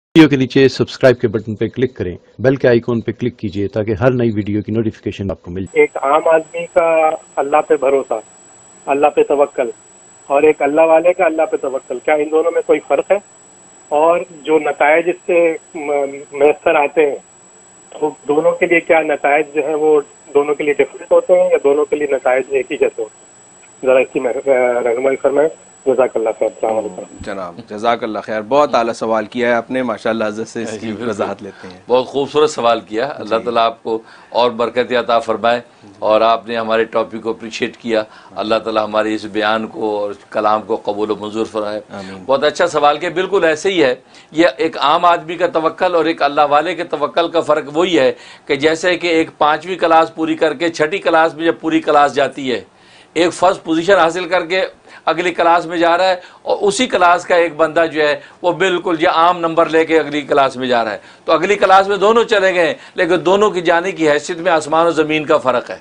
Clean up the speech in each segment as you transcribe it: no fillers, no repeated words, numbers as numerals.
Video کے نیچے subscribe کے بٹن پہ کلک کریں، بیل کے آئیکن پہ کلک کیجئے تاکہ ہر نئی ویڈیو کی نوٹیفیکیشن آپ کو مل جائے۔ ایک عام آدمی کا اللہ پہ بھروسہ، اللہ پہ توکل، اور ایک اللہ والے کا اللہ پہ توکل، کیا ان دونوں میں کوئی فرق ہے؟ اور جو نتائج اس سے میسر آتے ہیں تو دونوں کے لیے کیا نتائج جو ہیں وہ دونوں کے لیے ڈفرینٹ ہوتے ہیں یا دونوں کے لیے نتائج ایک ہی جیسے ہوتے ہیں؟ ذرا اس کی رہنمائی فرمائیں۔ جزاک اللہ خیر۔ السلام علیکم جناب، جزاک اللہ خیر، بہت اعلیٰ سوال کیا ہے آپ نے، ماشاءاللہ حضرت سے اس کی وضاحت لیتے ہیں۔ بہت خوبصورت سوال کیا، اللہ تعالیٰ آپ کو اور برکت عطا فرمائے، اور آپ نے ہمارے ٹاپک کو اپریشیٹ کیا، اللہ تعالیٰ ہمارے اس بیان کو اور کلام کو قبول و منظور فرمائے۔ بہت اچھا سوال کیا، بالکل ایسے ہی ہے۔ یہ ایک عام آدمی کا توکل اور ایک اللہ والے کے توکل کا فرق وہی ہے کہ جیسے کہ ایک 5ویں کلاس پوری کر کے 6ٹھی کلاس میں جب پوری کلاس جاتی ہے، ایک فرسٹ پوزیشن حاصل کر کے اگلی کلاس میں جا رہا ہے، اور اسی کلاس کا ایک بندہ جو ہے وہ بالکل یہ عام نمبر لے کے اگلی کلاس میں جا رہا ہے، تو اگلی کلاس میں دونوں چلے گئے، لیکن دونوں کی جانے کی حیثیت میں آسمان و زمین کا فرق ہے۔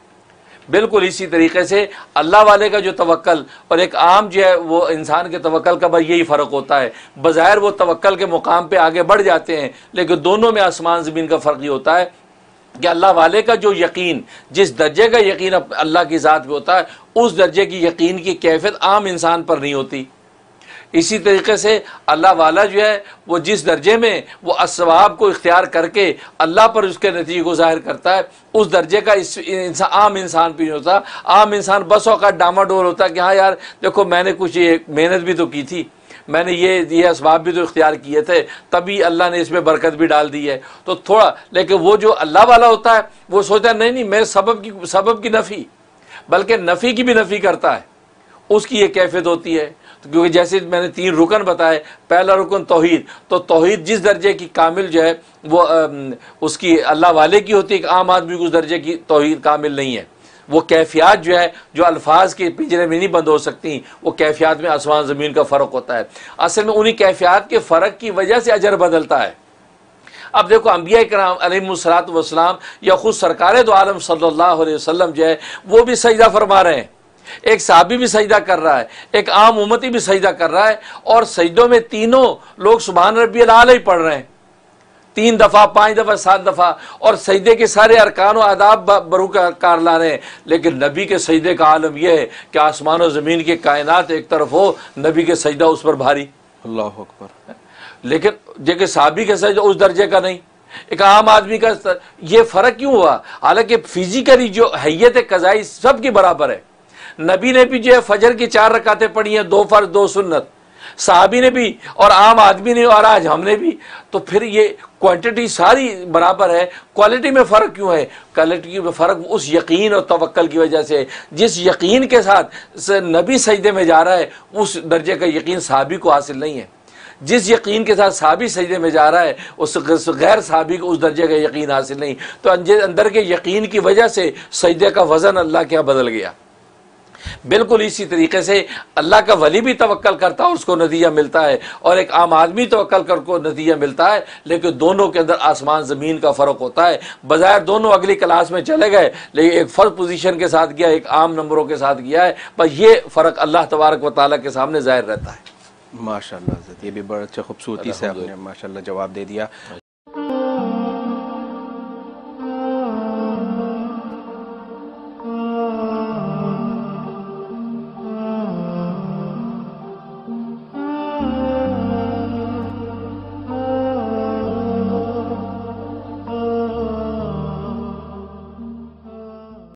بالکل اسی طریقے سے اللہ والے کا جو توکل اور ایک عام جو ہے وہ انسان کے توکل کا بس یہی فرق ہوتا ہے۔ بظاہر وہ توکل کے مقام پہ آگے بڑھ جاتے ہیں، لیکن دونوں میں آسمان زمین کا فرق یہ ہوتا ہے کہ اللہ والے کا جو یقین، جس درجے کا یقین اللہ کی ذات پہ ہوتا ہے، اس درجے کی یقین کی کیفیت عام انسان پر نہیں ہوتی۔ اسی طریقے سے اللہ والا جو ہے وہ جس درجے میں وہ اسباب کو اختیار کر کے اللہ پر اس کے نتیجے کو ظاہر کرتا ہے، اس درجے کا عام انسان پہ نہیں ہوتا۔ عام انسان بس اوقات ڈاما ڈول ہوتا ہے کہ ہاں یار دیکھو میں نے کچھ یہ محنت بھی تو کی تھی، میں نے یہ اسباب بھی تو اختیار کیے تھے، تبھی اللہ نے اس میں برکت بھی ڈال دی ہے، تو تھوڑا۔ لیکن وہ جو اللہ والا ہوتا ہے وہ سوچتا ہے نہیں میں سبب کی نفی، بلکہ نفی کی بھی نفی کرتا ہے، اس کی یہ کیفیت ہوتی ہے۔ کیونکہ جیسے میں نے 3 رکن بتائے، پہلا رکن توحید، تو توحید جس درجے کی کامل جو ہے وہ اس کی اللہ والے کی ہوتی ہے، ایک عام آدمی کو اس درجے کی توحید کامل نہیں ہے۔ وہ کیفیات جو ہے جو الفاظ کے پنجرے میں نہیں بند ہو سکتی، وہ کیفیات میں آسمان زمین کا فرق ہوتا ہے۔ اصل میں انہی کیفیات کے فرق کی وجہ سے اجر بدلتا ہے۔ اب دیکھو انبیاء کرام علیہم الصلوۃ والسلام یا خود سرکار دو عالم صلی اللہ علیہ وسلم جو ہے وہ بھی سجدہ فرما رہے ہیں، ایک صحابی بھی سجدہ کر رہا ہے، ایک عام امتی بھی سجدہ کر رہا ہے، اور سجدوں میں تینوں لوگ سبحان ربی الاعلی ہی پڑھ رہے ہیں، 3 دفعہ 5 دفعہ 7 دفعہ، اور سجدے کے سارے ارکان و آداب بروکار لا رہے ہیں۔ لیکن نبی کے سجدے کا عالم یہ ہے کہ آسمان و زمین کے کائنات ایک طرف ہو، نبی کے سجدہ اس پر بھاری، اللہ اکبر۔ لیکن جیسے صحابی کا سجدہ اس درجے کا نہیں، ایک عام آدمی کا۔ یہ فرق کیوں ہوا؟ حالانکہ فزیکلی جو حیت قضائی سب کی برابر ہے۔ نبی نے بھی جو ہے فجر کی 4 رکعتیں پڑھی ہیں، 2 فرض 2 سنت، صحابی نے بھی، اور عام آدمی نے، اور آج ہم نے بھی۔ تو پھر یہ کوانٹٹی ساری برابر ہے، کوالٹی میں فرق کیوں ہے؟ کوالٹی میں فرق اس یقین اور توکل کی وجہ سے، جس یقین کے ساتھ نبی سجدے میں جا رہا ہے اس درجے کا یقین صحابی کو حاصل نہیں ہے۔ جس یقین کے ساتھ صحابی سجدے میں جا رہا ہے اس غیر صحابی کو اس درجے کا یقین حاصل نہیں۔ تو اندر کے یقین کی وجہ سے سجدے کا وزن اللہ کے یہاں بدل گیا۔ بالکل اسی طریقے سے اللہ کا ولی بھی توکل کرتا ہے، اس کو نتیجہ ملتا ہے، اور ایک عام آدمی توکل کر کو نتیجہ ملتا ہے، لیکن دونوں کے اندر آسمان زمین کا فرق ہوتا ہے۔ بظاہر دونوں اگلی کلاس میں چلے گئے، لیکن ایک فرسٹ پوزیشن کے ساتھ گیا، ایک عام نمبروں کے ساتھ گیا ہے، پر یہ فرق اللہ تبارک و تعالیٰ کے سامنے ظاہر رہتا ہے۔ ماشاءاللہ حضرت، یہ بھی بڑا اچھا خوبصورتی سے آپ نے ماشاءاللہ جواب دے دیا۔